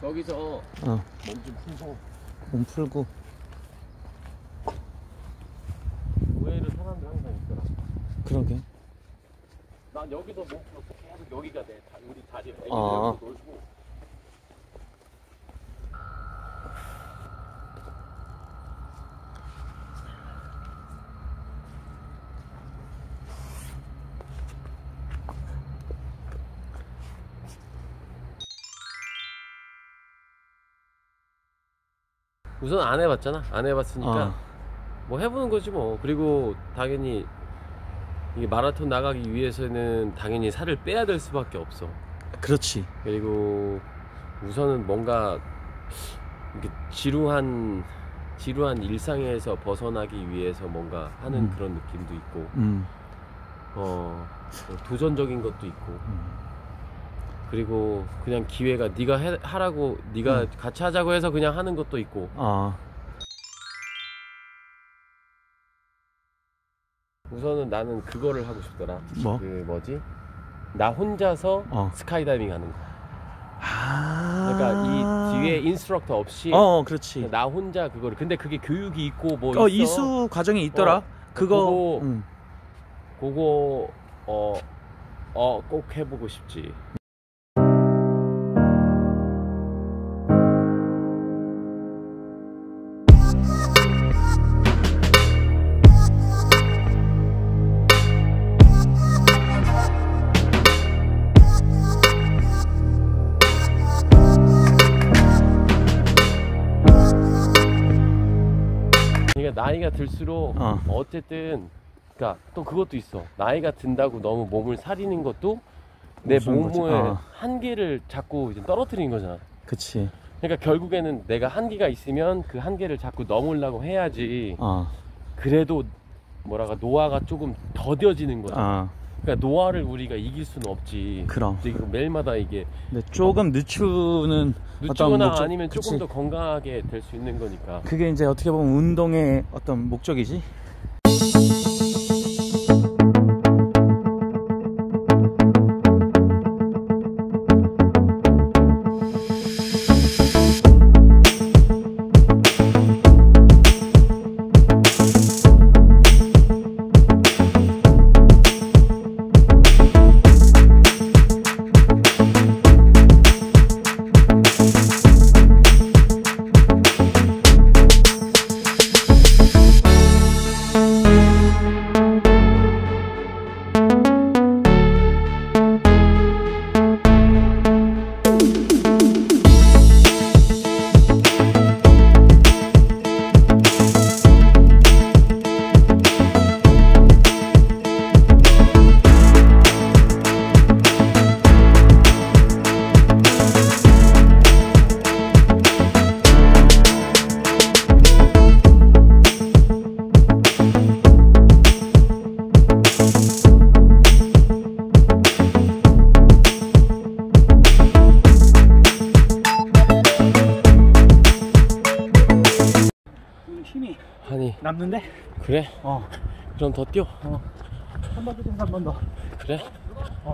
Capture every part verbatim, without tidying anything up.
저기서 어. 몸 좀 풀고. 몸 풀고. 의외로 사람들 항상 있더라. 그러게. 난 여기서 몸 풀었어. 계속 여기가 내 자, 우리 자리야. 애기들 아. 여기서 놀고. 우선 안 해봤잖아. 안 해봤으니까 어. 뭐 해보는 거지 뭐. 그리고 당연히 이게 마라톤 나가기 위해서는 당연히 살을 빼야 될 수밖에 없어. 그렇지. 그리고 우선은 뭔가 이렇게 지루한 지루한 일상에서 벗어나기 위해서 뭔가 하는 음. 그런 느낌도 있고, 음. 어 도전적인 것도 있고. 음. 그리고 그냥 기회가 네가 해, 하라고 네가 음. 같이 하자고 해서 그냥 하는 것도 있고. 아. 우선은 나는 그거를 하고 싶더라. 뭐? 그 뭐지? 나 혼자서 어. 스카이다이빙 하는 거. 아. 그러니까 이 뒤에 인스트럭터 없이 어, 그렇지. 나 혼자 그거를. 근데 그게 교육이 있고 뭐 어, 있어. 이수 과정이 있더라. 어, 그거. 그거, 응. 그거 어, 어, 꼭 해보고 싶지. 그러니까 나이가 들수록 어. 어쨌든 그러니까 또 그것도 있어. 나이가 든다고 너무 몸을 사리는 것도 내 몸의 어. 한계를 자꾸 이제 떨어뜨리는 거잖아. 그치. 그러니까 결국에는 내가 한계가 있으면 그 한계를 자꾸 넘으려고 해야지. 어. 그래도 뭐랄까 노화가 조금 더뎌지는 거야. 어. 그러니까 노화를 우리가 이길 수는 없지. 그럼. 이제 이거 매일마다 이게 근데 조금 늦추는 어떤 늦추거나 목적, 아니면 그치. 조금 더 건강하게 될 수 있는 거니까. 그게 이제 어떻게 보면 운동의 어떤 목적이지. 힘이 아니 남는데? 그래? 어. 그럼 더 뛰어. 어. 한 바퀴 좀 한 번 더. 그래? 어.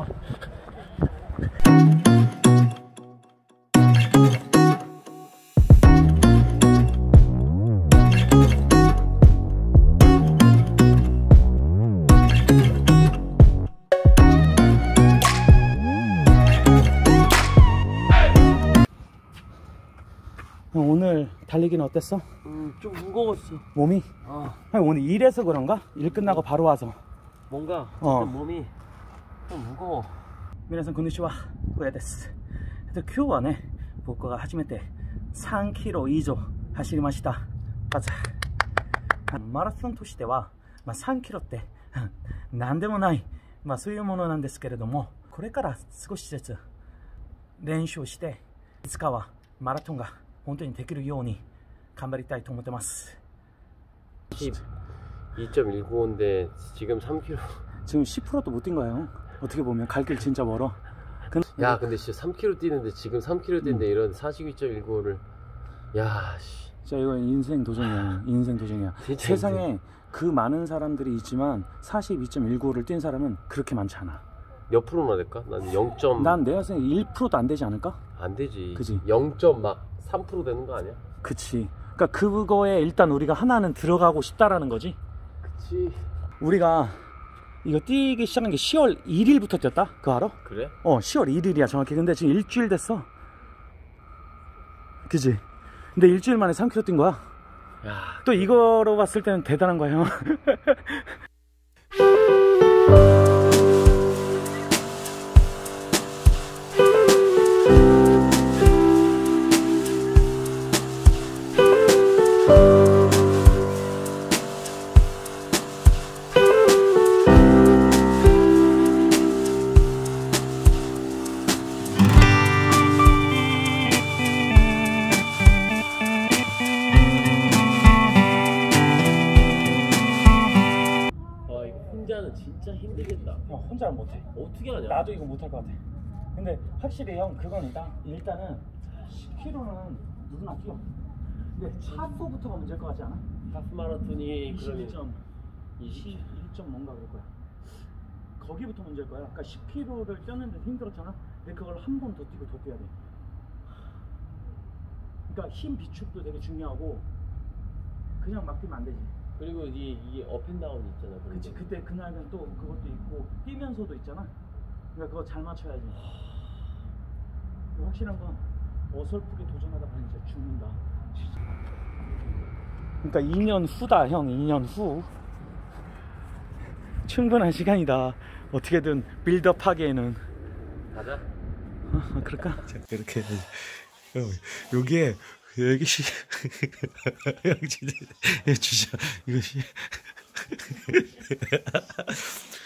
오늘 달리기는 어땠어? 음, 좀 무거웠어. 몸이? 아, 아니, 오늘 일해서 그런가? 일 끝나고 바로 와서. 뭔가 어. 좀 몸이 좀 무거워. 皆さんこんにちは、上です。えっと今日はね、僕が初めてさんキロ以上走りました。まずマラソンとしては、まあ、さんキロって何でもない、まあ、そういうものなんですけれども、これから少しずつ練習して、いつかはマラソンが本当にできるように頑張りたいと思ってます。 이 점 일구오인데 지금 삼 킬로미터. 지금 십 퍼센트도 못 뛴 거예요. 어떻게 보면 갈 길 진짜 멀어. 근데 야, 근데 진짜 삼 킬로미터 뛰는데 지금 삼 킬로미터 뛰는데 음. 이런 사십이 점 일구오를 야, 씨. 진짜 이거 인생 도전이야. 인생 도전이야. 세상에 인생. 그 많은 사람들이 있지만 사십이 점 일구오를 뛴 사람은 그렇게 많지 않아. 몇 프로나 될까? 난 영. 난 내가 생각에 일 퍼센트도 안 되지 않을까? 안 되지. 그지? 영 점 삼 퍼센트 되는 거 아니야? 그치. 그러니까 그거에 일단 우리가 하나는 들어가고 싶다라는 거지. 그치. 우리가 이거 뛰기 시작한 게 시월 일일부터 뛰었다? 그거 알아? 그래? 어, 시월 일일이야 정확히. 근데 지금 일주일 됐어. 그지? 근데 일주일 만에 삼 킬로미터 뛴 거야. 야, 또 이거로 봤을 때는 대단한 거야 형. 혼자는 진짜 힘들겠다. 형 혼자는 못해. 어떻게 하냐? 나도 이거 못할 것 같아. 근데 확실히 형 그건 일단 일단은 십 킬로미터는 누구나 뛰어. 근데 차포부터가 문제일 것 같지 않아? 하프 마라톤이 이십일 점 그러면 이십일 점 뭔가 그럴 거야. 거기부터 문제일 거야. 그러니까 십 킬로미터를 뛰었는데 힘들었잖아. 근데 그걸 한 번 더 뛰고 더 뛰어야 돼. 그러니까 힘 비축도 되게 중요하고 그냥 막 뛰면 안 되지. 그리고 이, 이 업앤다운 있잖아. 그치. 그때 그날은 또 그것도 있고 뛰면서도 있잖아. 그러니까 그거 잘 맞춰야지. 확실한 건 어설프게 도전하다 보면 진짜 죽는다. 그러니까 이 년 후다 형. 이 년 후 충분한 시간이다. 어떻게든 빌드업 하기에는. 가자. 어, 그럴까? 이렇게 여기에 여기 씨 여기 진짜 주자 이거 씨